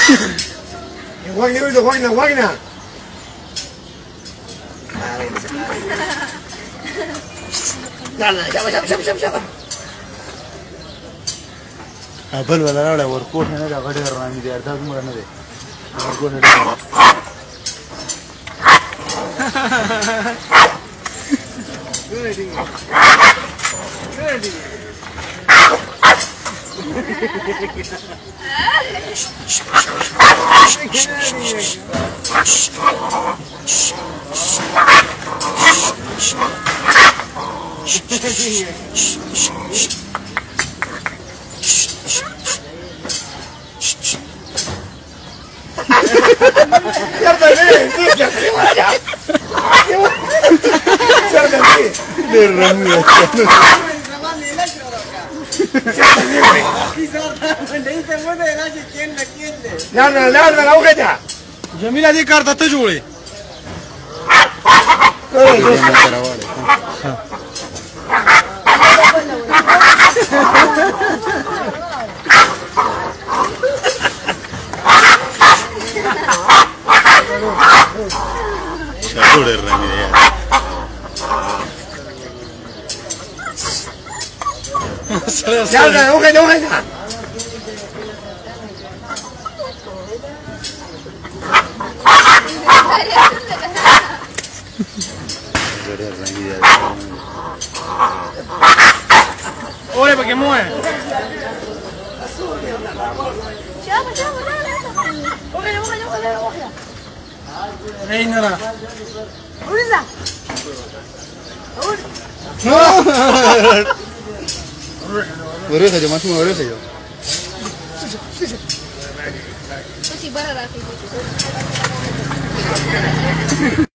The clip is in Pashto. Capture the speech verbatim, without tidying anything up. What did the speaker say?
Wagner itu Wagner Wagner. Nah, nah, siapa siapa siapa siapa siapa. Abang wala wala workout na na gade karna mi der dag murana de. Workout na. Good idea. Good idea. Certo lì, tu che sei guarda. Certo lì. Der rammi. لا لا لا لا لو كده جميلة دي كارتة تجولي شاطر الرمي يا لا لا لو كده لو كده Ore perché muore. شوفوا شوفوا لا لا وغير وغير وغير وغير رينا ورزة وريخ يا جماعه شو وريخ يا بس يبرر